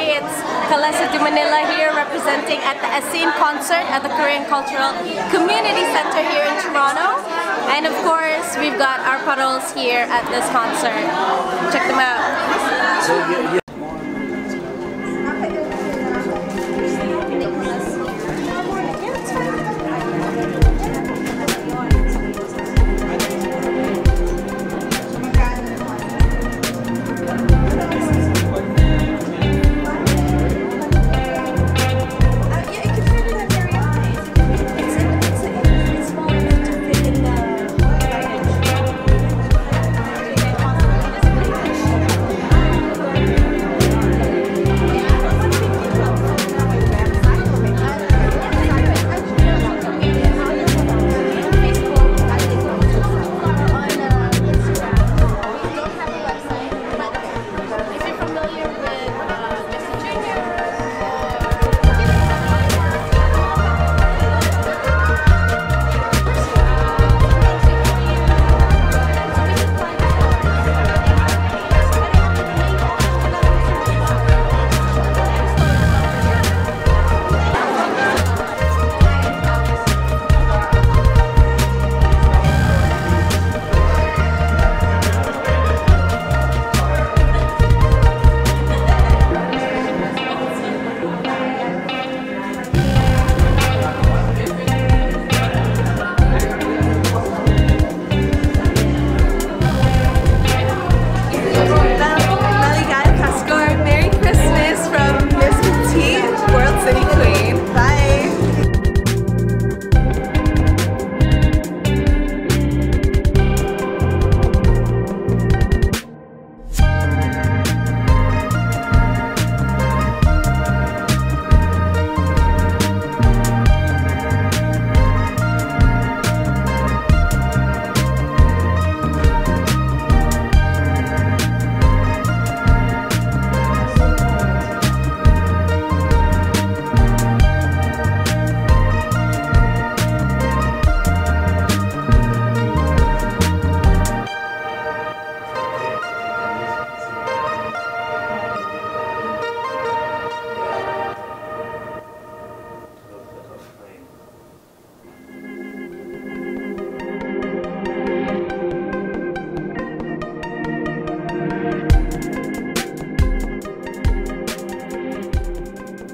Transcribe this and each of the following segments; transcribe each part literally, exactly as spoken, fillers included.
it's Kalesa de Manila here representing at the Asin concert at the Korean Cultural Community Center here in Toronto. And of course, we've got our Parols here at this concert. Check them out. So, yeah, yeah.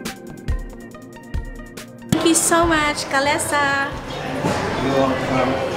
Thank you so much, Kalesa. You're welcome.